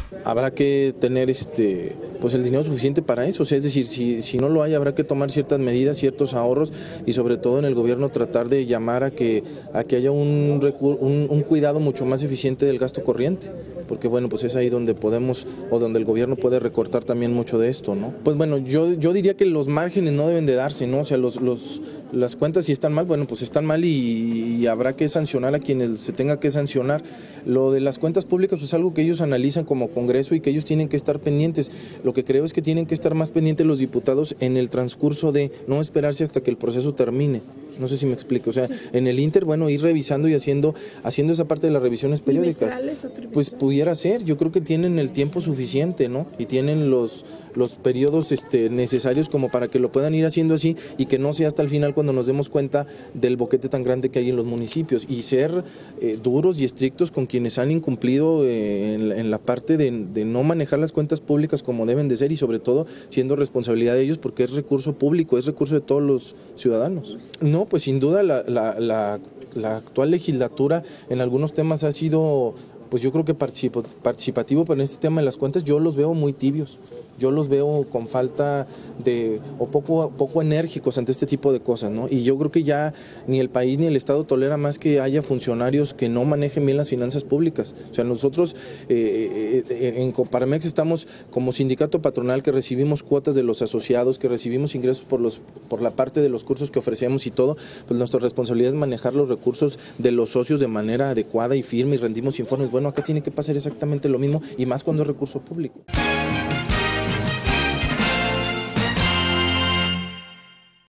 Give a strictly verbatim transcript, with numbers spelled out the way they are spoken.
Habrá que tener este pues el dinero suficiente para eso, o sea, es decir, si, si no lo hay, habrá que tomar ciertas medidas, ciertos ahorros y sobre todo en el gobierno tratar de llamar a que, a que haya un, un, un cuidado mucho más eficiente del gasto corriente, porque bueno, pues es ahí donde podemos o donde el gobierno puede recortar también mucho de esto, ¿no? Pues bueno, yo, yo diría que los márgenes no deben de darse, ¿no? O sea, los, los, las cuentas si están mal, bueno, pues están mal y, y habrá que sancionar a quienes se tenga que sancionar. Lo de las cuentas públicas pues es algo que ellos analizan como Congreso y que ellos tienen que estar pendientes. Lo que creo es que tienen que estar más pendientes los diputados en el transcurso de no esperarse hasta que el proceso termine. No sé si me explico, o sea, sí. En el Inter, bueno, ir revisando y haciendo haciendo esa parte de las revisiones periódicas. Pues pudiera ser, yo creo que tienen el tiempo suficiente, ¿no? Y tienen los, los periodos este, necesarios como para que lo puedan ir haciendo así y que no sea hasta el final cuando nos demos cuenta del boquete tan grande que hay en los municipios y ser eh, duros y estrictos con quienes han incumplido eh, en, en la parte de, de no manejar las cuentas públicas como deben de ser y sobre todo siendo responsabilidad de ellos porque es recurso público, es recurso de todos los ciudadanos. No, pues sin duda la, la, la, la actual legislatura en algunos temas ha sido, pues yo creo que participativo, pero en este tema de las cuentas yo los veo muy tibios. Yo los veo con falta de, o poco, poco enérgicos ante este tipo de cosas, ¿no? Y yo creo que ya ni el país ni el Estado tolera más que haya funcionarios que no manejen bien las finanzas públicas. O sea, nosotros eh, eh, en Coparmex estamos como sindicato patronal que recibimos cuotas de los asociados, que recibimos ingresos por, los, por la parte de los cursos que ofrecemos y todo, pues nuestra responsabilidad es manejar los recursos de los socios de manera adecuada y firme y rendimos informes. Bueno, acá tiene que pasar exactamente lo mismo y más cuando es recurso público.